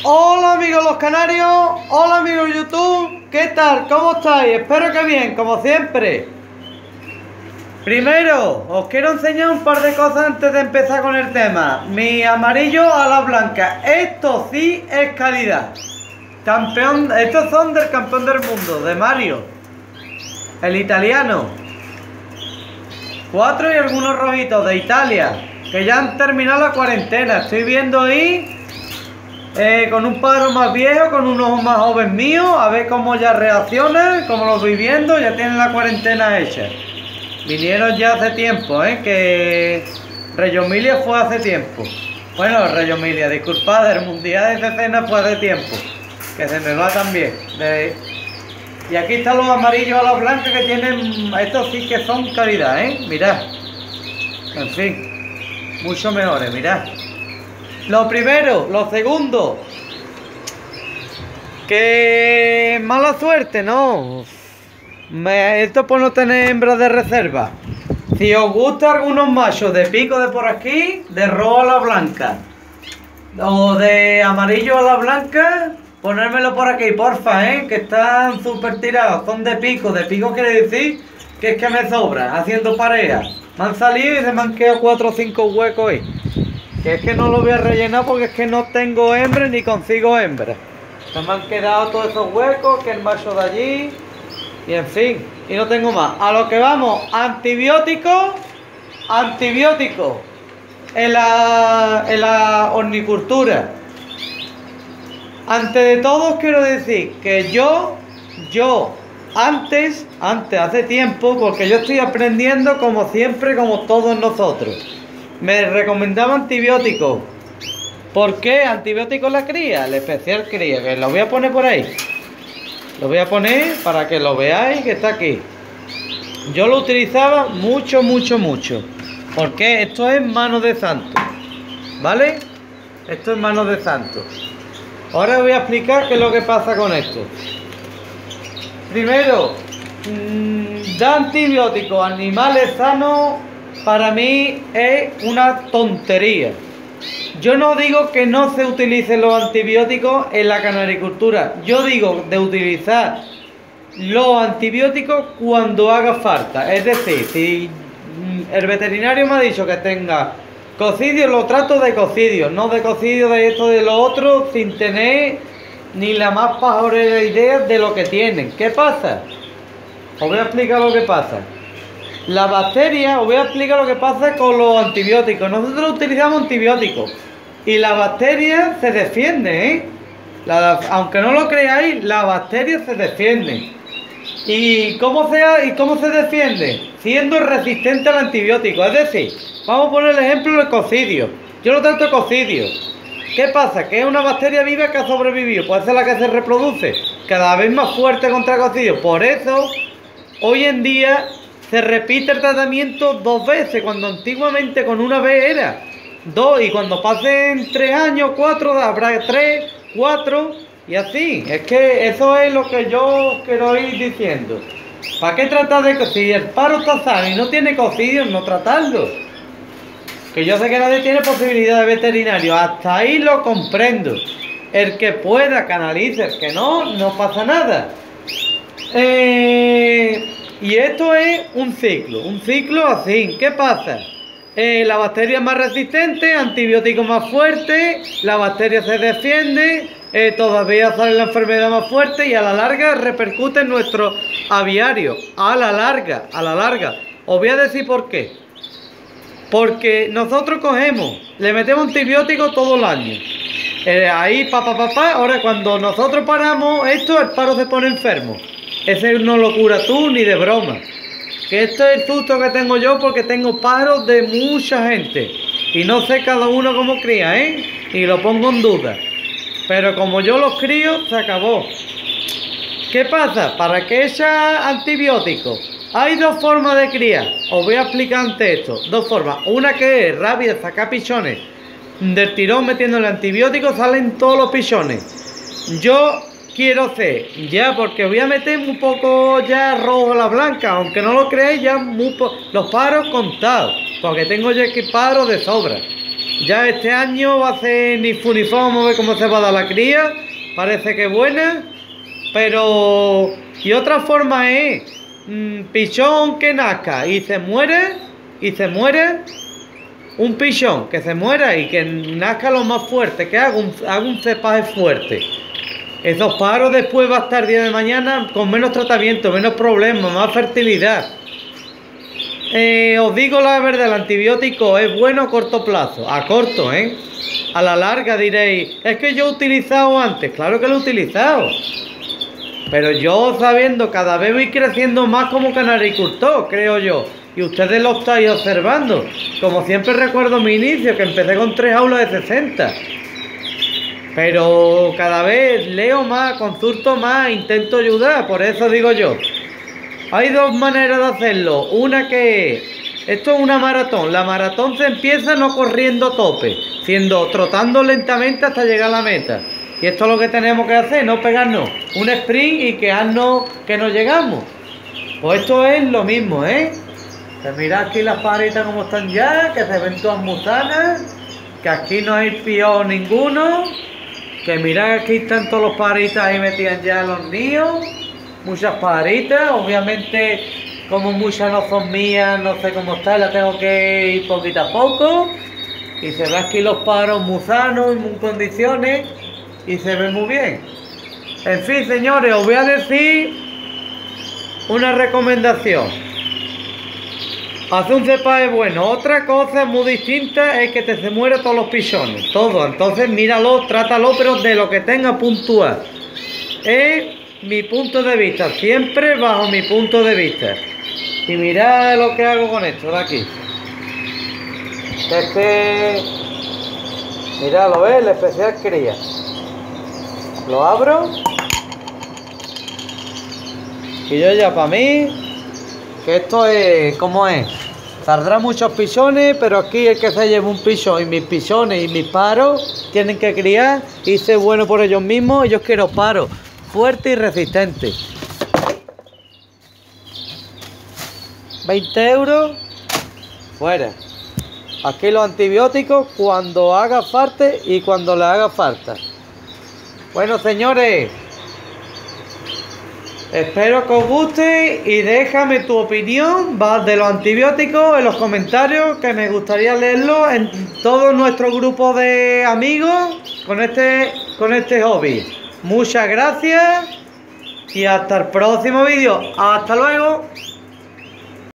Hola amigos los canarios, hola amigos YouTube, ¿qué tal? ¿Cómo estáis? Espero que bien, como siempre. Primero, os quiero enseñar un par de cosas antes de empezar con el tema. Mi amarillo a la blanca, esto sí es calidad. Campeón, estos son del campeón del mundo, de Mario, el italiano. 4 y algunos rojitos de Italia, que ya han terminado la cuarentena. Estoy viendo ahí con un pájaro más viejo, con un ojo más joven mío, a ver cómo ya reacciona, cómo lo voy viendo. Ya tienen la cuarentena hecha. Vinieron ya hace tiempo, que Reyomilia fue hace tiempo. Bueno, Reyomilia, disculpad, el mundial de cena fue hace tiempo, que se me va también. Y aquí están los amarillos a la blanca que tienen, estos sí que son calidad, mirad. En fin, mucho mejores, mirad. Lo primero, lo segundo, que mala suerte, ¿no? Esto por no tener hembras de reserva. Si os gustan algunos machos de pico de por aquí, de rojo a la blanca, o de amarillo a la blanca, ponérmelo por aquí, porfa, que están súper tirados. Son de pico quiere decir que es que me sobra, haciendo pareja. Me han salido y se me han quedado 4 o 5 huecos ahí. Que es que no lo voy a rellenar porque es que no tengo hembra ni consigo hembra. Se me han quedado todos esos huecos, que el macho de allí, y en fin, y no tengo más. A lo que vamos, antibióticos en la horticultura. Antes de todo os quiero decir que yo antes, hace tiempo, porque yo estoy aprendiendo como siempre, como todos nosotros, me recomendaba antibióticos. ¿Por qué? Antibióticos la cría, el especial cría, que lo voy a poner por ahí. Lo voy a poner para que lo veáis, que está aquí. Yo lo utilizaba mucho. Porque esto es mano de santo, ¿vale? Esto es mano de santo. Ahora os voy a explicar qué es lo que pasa con esto. Primero, dar antibióticos a animales sanos para mí es una tontería. Yo no digo que no se utilicen los antibióticos en la canaricultura. Yo digo de utilizar los antibióticos cuando haga falta. Es decir, si el veterinario me ha dicho que tenga cocidio, lo trato de cocidio, no de cocidio de esto de lo otro, sin tener ni la más pajorera idea de lo que tienen. ¿Qué pasa? Os voy a explicar lo que pasa. La bacteria, os voy a explicar lo que pasa con los antibióticos. Nosotros utilizamos antibióticos y la bacteria se defiende, aunque no lo creáis, la bacteria se defiende. ¿Y cómo se defiende? Siendo resistente al antibiótico. Es decir, vamos a poner el ejemplo del cocidio. Yo lo trato de cocidio. ¿Qué pasa? Que es una bacteria viva que ha sobrevivido. Puede ser la que se reproduce cada vez más fuerte contra el cocidio. Por eso, hoy en día se repite el tratamiento 2 veces, cuando antiguamente con una vez era 2, y cuando pasen 3 años, 4, habrá 3, 4, y así. Es que eso es lo que yo quiero ir diciendo. ¿Para qué tratar de si el paro está sano y no tiene cocidio, no tratarlo? Que yo sé que nadie tiene posibilidad de veterinario, hasta ahí lo comprendo. El que pueda canaliza, el que no, no pasa nada. Y esto es un ciclo así. ¿Qué pasa? La bacteria es más resistente, antibióticos más fuertes, la bacteria se defiende, todavía sale la enfermedad más fuerte y a la larga repercute en nuestro aviario. A la larga. Os voy a decir por qué. Porque nosotros cogemos, le metemos antibióticos todo el año. Ahí, ahora cuando nosotros paramos esto, el paro se pone enfermo. Ese no lo cura tú ni de broma. Que esto es el susto que tengo yo porque tengo paros de mucha gente. Y no sé cada uno cómo cría, y lo pongo en duda. Pero como yo los crío, se acabó. ¿Qué pasa? ¿Para qué echar antibióticos? Hay 2 formas de criar. Os voy a explicar antes esto. 2 formas. Una que es rápida, sacar pichones. Del tirón metiéndole antibióticos salen todos los pichones. Yo quiero hacer, ya porque voy a meter un poco ya rojo a la blanca, aunque no lo creáis, ya los paros contados, porque tengo ya que paros de sobra. Ya este año va a ser ni fu ni fa, vamos a ver cómo se va a dar la cría. Parece que buena. Pero... Y otra forma es... pichón que nazca y se muere. Un pichón que se muera y que nazca lo más fuerte, que haga un cepaje fuerte. Esos pájaros después va a estar día de mañana con menos tratamiento, menos problemas, más fertilidad. Os digo la verdad, el antibiótico es bueno a corto plazo, a corto, a la larga diréis, es que yo he utilizado antes, claro que lo he utilizado. Pero yo sabiendo, cada vez voy creciendo más como canaricultor, creo yo. Y ustedes lo estáis observando. Como siempre recuerdo mi inicio, que empecé con 3 aulas de 60. Pero cada vez leo más, consulto más, intento ayudar, por eso digo yo. Hay dos maneras de hacerlo. Una que esto es una maratón. La maratón se empieza no corriendo a tope, trotando lentamente hasta llegar a la meta. Y esto es lo que tenemos que hacer, no pegarnos un sprint y quedarnos que no llegamos. Pues esto es lo mismo, Que mirad aquí las pajaritas como están ya, que se ven todas musanas, que aquí no hay pío ninguno, que mirad aquí están todos los pajaritas ahí metidas ya en los nidos, muchas pajaritas, obviamente como muchas no son mías, no sé cómo está, las tengo que ir poquito a poco, y se ve aquí los pájaros muy sanos, en muy condiciones, y se ve muy bien. En fin, señores, os voy a decir una recomendación. Hacer un cepaje bueno. Otra cosa muy distinta es que se mueren todos los pichones. Todo. Entonces míralo, trátalo, pero de lo que tenga puntual. Es mi punto de vista. Siempre bajo mi punto de vista. Y mirad lo que hago con esto de aquí. Mirad, lo ves, el especial cría. Lo abro. Y yo ya para mí, que esto es, ¿cómo es? Saldrá muchos pichones, pero aquí el que se lleve un pichón y mis pichones y mis paros tienen que criar y ser bueno por ellos mismos. Yo quiero paros fuertes y resistentes. 20 euros, fuera. Aquí los antibióticos cuando haga falta y cuando le haga falta. Bueno, señores, espero que os guste y déjame tu opinión de los antibióticos en los comentarios, que me gustaría leerlo en todo nuestro grupo de amigos con este hobby. Muchas gracias y hasta el próximo vídeo. Hasta luego.